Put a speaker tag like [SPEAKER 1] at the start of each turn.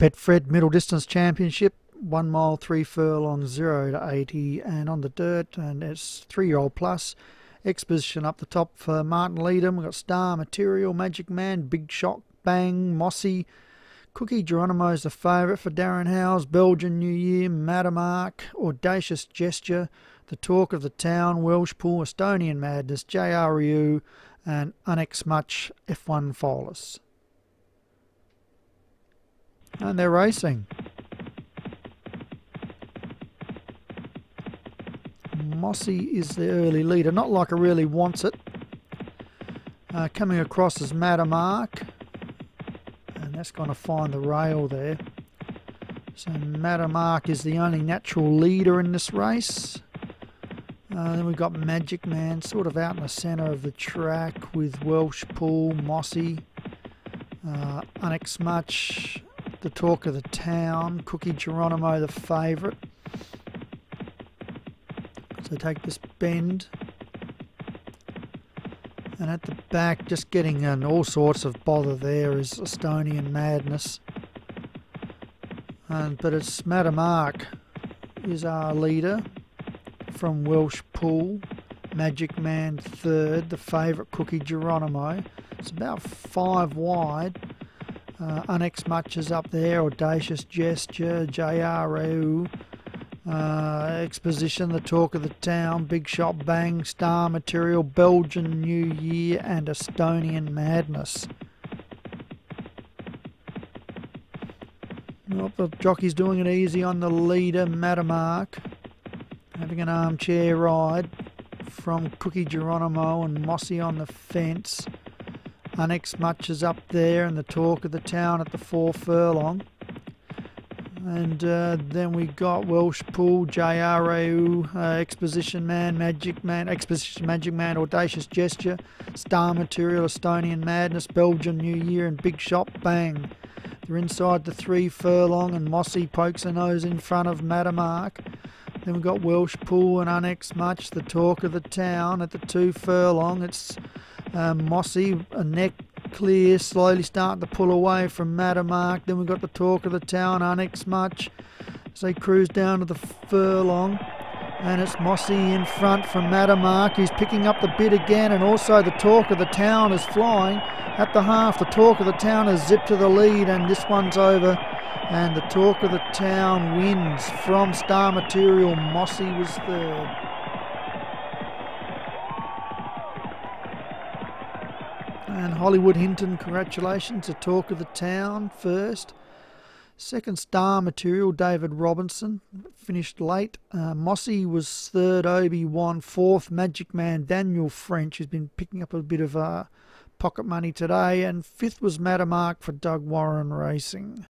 [SPEAKER 1] Betfred Middle Distance Championship, 1 mile 3 furlongs 0 to 80, and on the dirt, and it's 3-year-old plus. Exposition up the top for Martin Leadham. We've got Star Material, Magic Man, Big Shot, Bang, Mossy. Cookie Geronimo's the favourite for Darren Howes. Belgian New Year, Matamark, Audacious Gesture, The Talk of the Town, Welsh Pool, Estonian Madness, JRU, and Unex Much F1 Foalers. And they're racing. Mossy is the early leader, not like it really wants it. Coming across is Matamark, and that's going to find the rail there. So Matamark is the only natural leader in this race. Then we've got Magic Man sort of out in the centre of the track with Welsh Pool, Mossy, Unex Much, The Talk of the Town, Cookie Geronimo the favourite. So take this bend, and at the back, just getting in all sorts of bother there is Estonian Madness. But it's Matamark is our leader from Welsh Pool, Magic Man third, the favourite Cookie Geronimo. It's about 5 wide. Unex Much is up there, Audacious Gesture, JRU. Exposition, The Talk of the Town, Big Shot, Bang, Star Material, Belgian New Year, and Estonian Madness. Well, the jockey's doing it easy on the leader, Matamark, having an armchair ride from Cookie Geronimo and Mossy on the fence. Unex Much is up there, and The Talk of the Town at the 4 furlong. And then we got Welsh Pool, JRAU, Exposition Man, Magic Man, Exposition Magic Man, Audacious Gesture, Star Material, Estonian Madness, Belgian New Year, and Big Shot, Bang. They're inside the 3 furlong, and Mossy pokes a nose in front of Matamark. Then we've got Welsh Pool and Unex Much, The Talk of the Town at the 2 furlong. It's Mossy, a neck clear, slowly starting to pull away from Matamark. Then we've got The Talk of the Town, Unex Much, as they cruise down to the furlong. And it's Mossy in front from Matamark. He's picking up the bit again, and also The Talk of the Town is flying. At the half, The Talk of the Town has zipped to the lead, and this one's over. And The Talk of the Town wins from Star Material. Mossy was third. And Hollywood Hinton, congratulations. The Talk of the Town first. Second, Star Material, David Robinson, finished late. Mossy was third, Obi-Wan. Fourth, Magic Man, Daniel French, who's been picking up a bit of pocket money today. And fifth was Matamark for Doug Warren Racing.